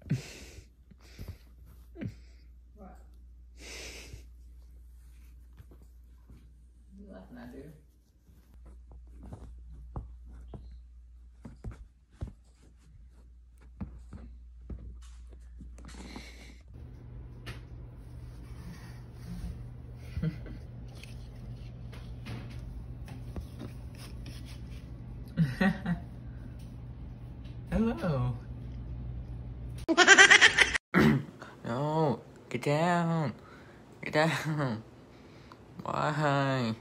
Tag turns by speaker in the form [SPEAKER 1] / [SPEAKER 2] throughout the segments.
[SPEAKER 1] What? You laughing at, dude?
[SPEAKER 2] Hello. No, get down. Get down. Why?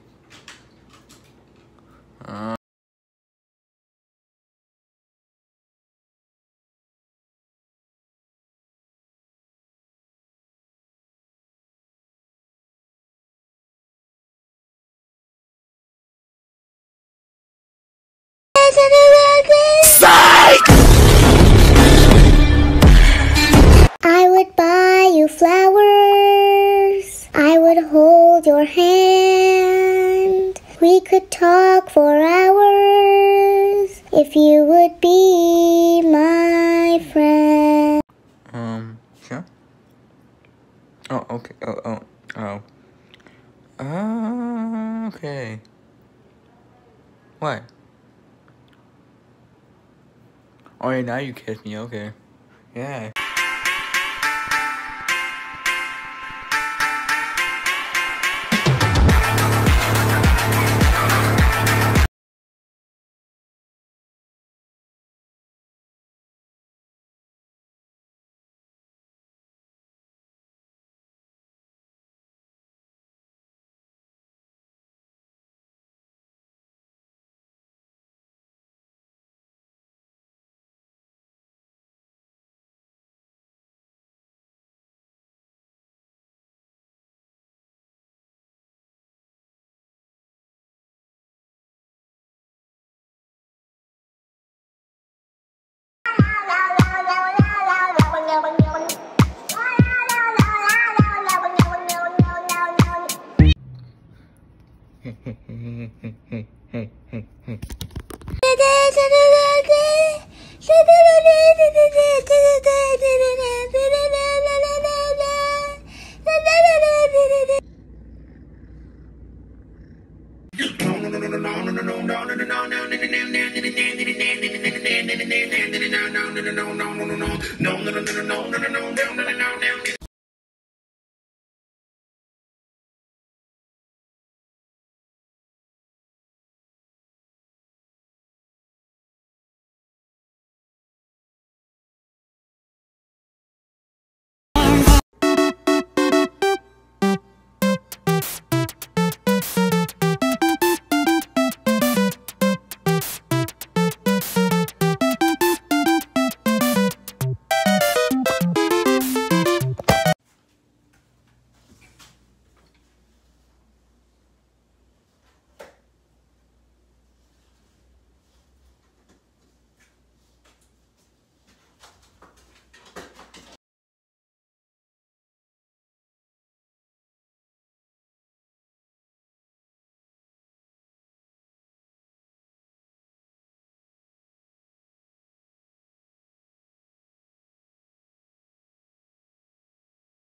[SPEAKER 3] I would buy you flowers. I would hold your hand. We could talk for hours if you would be my friend.
[SPEAKER 2] Sure. Oh, okay. Oh. Okay. What? Oh, yeah, now you kiss me. Okay. Yeah.